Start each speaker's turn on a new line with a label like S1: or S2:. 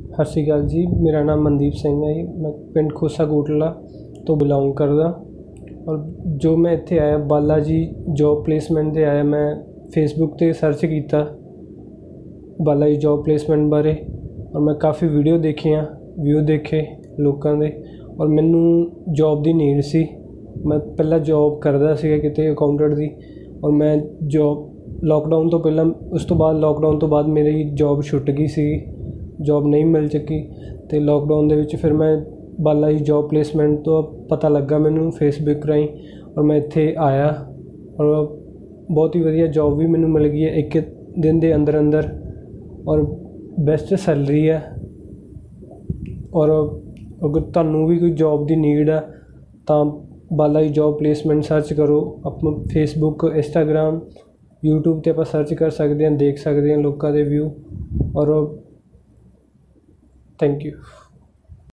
S1: ਸਤਿ ਸ਼੍ਰੀ ਅਕਾਲ ਜੀ। ਮੇਰਾ ਨਾਮ ਮਨਦੀਪ ਸਿੰਘ ਹੈ ਜੀ। ਮੈਂ ਪਿੰਡ ਖੋਸਾ ਕੋਟਲਾ ਤੋਂ ਬਿਲੋਂਗ ਕਰਦਾ। ਔਰ ਜੋ ਮੈਂ ਇੱਥੇ ਆਇਆ ਬਾਲਾ ਜੀ ਜੋਬ ਪਲੇਸਮੈਂਟ 'ਤੇ ਆਇਆ। ਮੈਂ ਫੇਸਬੁੱਕ 'ਤੇ ਸਰਚ ਕੀਤਾ ਬਾਲਾ ਜੀ ਜੋਬ ਪਲੇਸਮੈਂਟ ਬਾਰੇ, ਔਰ ਮੈਂ ਕਾਫੀ ਵੀਡੀਓ ਦੇਖੀਆਂ, ਵਿਊ ਦੇਖੇ ਲੋਕਾਂ ਦੇ, ਔਰ ਮੈਨੂੰ ਜੋਬ ਦੀ ਨੀਡ ਸੀ। ਮੈਂ ਪਹਿਲਾਂ ਜੋਬ ਕਰਦਾ ਸੀਗਾ ਕਿਤੇ ਅਕਾਊਂਟੈਂਟ ਦੀ, ਔਰ ਮੈਂ ਜੋਬ ਲੋਕਡਾਊਨ ਤੋਂ ਪਹਿਲਾਂ, ਉਸ ਤੋਂ ਬਾਅਦ ਲੋਕਡਾਊਨ ਤੋਂ ਬਾਅਦ ਮੇਰੀ ਜੋਬ ਛੁੱਟ ਗਈ ਸੀ, ਜੋਬ ਨਹੀਂ ਮਿਲ ਸਕੀ। ਅਤੇ ਲੋਕਡਾਊਨ ਦੇ ਵਿੱਚ ਫਿਰ ਮੈਂ ਬਾਲਾ ਜੀ ਜੋਬ ਪਲੇਸਮੈਂਟ ਤੋਂ ਪਤਾ ਲੱਗਾ ਮੈਨੂੰ ਫੇਸਬੁੱਕ ਰਾਹੀਂ, ਔਰ ਮੈਂ ਇੱਥੇ ਆਇਆ, ਔਰ ਬਹੁਤ ਹੀ ਵਧੀਆ ਜੋਬ ਵੀ ਮੈਨੂੰ ਮਿਲ ਗਈ ਹੈ 1 ਦਿਨ ਦੇ ਅੰਦਰ ਅੰਦਰ, ਔਰ ਬੈਸਟ ਸੈਲਰੀ ਹੈ। ਔਰ ਅਗਰ ਤੁਹਾਨੂੰ ਵੀ ਕੋਈ ਜੋਬ ਦੀ ਨੀਡ ਆ ਤਾਂ Bala ji job placement search ਕਰੋ। ਆਪਾਂ ਫੇਸਬੁੱਕ, ਇੰਸਟਾਗ੍ਰਾਮ, ਯੂਟਿਊਬ 'ਤੇ ਆਪਾਂ ਸਰਚ ਕਰ ਸਕਦੇ ਹਾਂ, ਦੇਖ ਸਕਦੇ ਹਾਂ ਲੋਕਾਂ ਦੇ ਵਿਊ। ਔਰ ਥੈਂਕ ਯੂ।